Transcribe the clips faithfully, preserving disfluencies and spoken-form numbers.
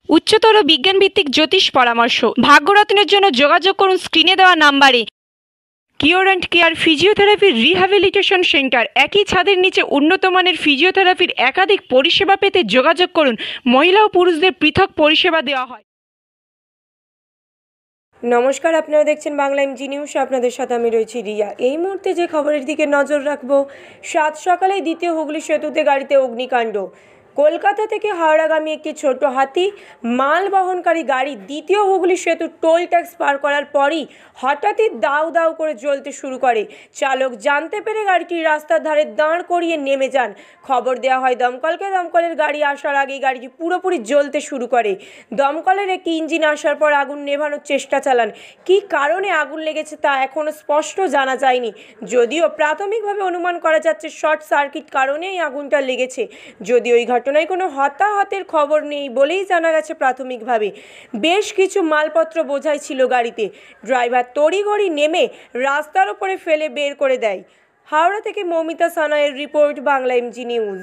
উচ্চতর বিজ্ঞানভিত্তিক জ্যোতিষ পরামর্শ। ভাগ্যরত্নের জন্য যোগাযোগ করুন স্ক্রিনে দেওয়া নাম্বারে। কিওর অ্যান্ড কেয়ার ফিজিওথেরাপির রিহ্যাবিলিটেশন সেন্টার। একই ছাদের নিচে উন্নত মানের ফিজিওথেরাপির একাধিক পরিষেবা পেতে যোগাযোগ করুন। মহিলা ও পুরুষদের পৃথক পরিষেবা দেওয়া হয়। নমস্কার, আপনারা দেখছেন বাংলা এমজি নিউজ। আপনাদের সাথে আমি রয়েছি রিয়া। এই মুহূর্তে যে খবরের দিকে নজর রাখবো, সাত সকালে দ্বিতীয় হুগলি সেতুতে গাড়িতে অগ্নিকাণ্ড। কলকাতা থেকে হাওড়াগামী একটি ছোট হাতি মাল বহনকারী গাড়ি দ্বিতীয় হুগলি সেতু টোল ট্যাক্স পার করার পরই হঠাৎই দাউ দাউ করে জ্বলতে শুরু করে। চালক জানতে পেরে গাড়িটি রাস্তার ধারে দাঁড় করিয়ে নেমে যান। খবর দেওয়া হয় দমকলকে। দমকলের গাড়ি আসার আগেই গাড়িটি পুরোপুরি জ্বলতে শুরু করে। দমকলের একটি ইঞ্জিন আসার পর আগুন নেভানোর চেষ্টা চালান। কী কারণে আগুন লেগেছে তা এখনও স্পষ্ট জানা যায়নি, যদিও প্রাথমিকভাবে অনুমান করা যাচ্ছে শর্ট সার্কিট কারণেই আগুনটা লেগেছে। যদিও এই ঘটনায় কোনো হতাহতের খবর নেই বলেই জানা গেছে প্রাথমিকভাবে। বেশ কিছু মালপত্র বোঝাই ছিল গাড়িতে। ড্রাইভার তড়িঘড়ি নেমে রাস্তার উপরে ফেলে বের করে দেয়। হাওড়া থেকে মৌমিতা সানায়ের রিপোর্ট, বাংলা এমজি নিউজ।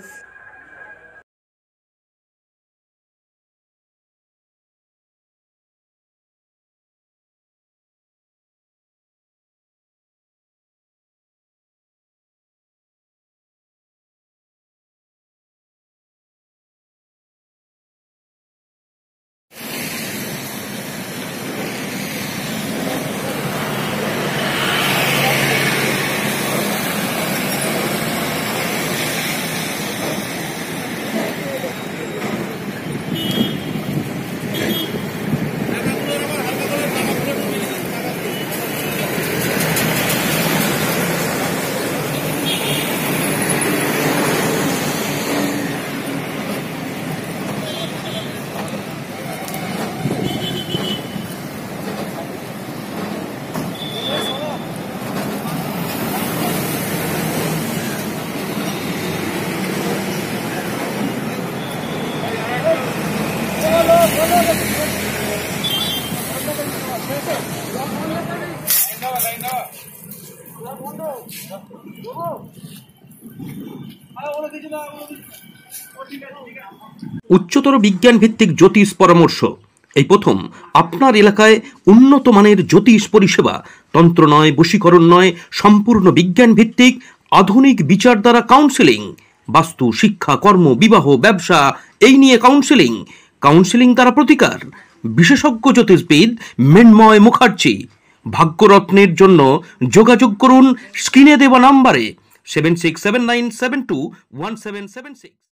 উচ্চতর বিজ্ঞান ভিত্তিক জ্যোতিষ পরামর্শ। এই প্রথম আপনার এলাকায় উন্নত মানের জ্যোতিষ পরিষেবা। তন্ত্র নয়, বশীকরণ নয়, সম্পূর্ণ বিজ্ঞান ভিত্তিক আধুনিক বিচার দ্বারা কাউন্সেলিং। বাস্তু, শিক্ষা, কর্ম, বিবাহ, ব্যবসা এই নিয়ে কাউন্সেলিং। কাউন্সেলিং দ্বারা প্রতিকার। বিশেষজ্ঞ জ্যোতিষবিদ মৃন্ময় মুখার্জি। ভাগ্যরত্নের জন্য যোগাযোগ করুন স্ক্রিনে দেওয়া নাম্বারে seven six seven nine seven two one seven seven six.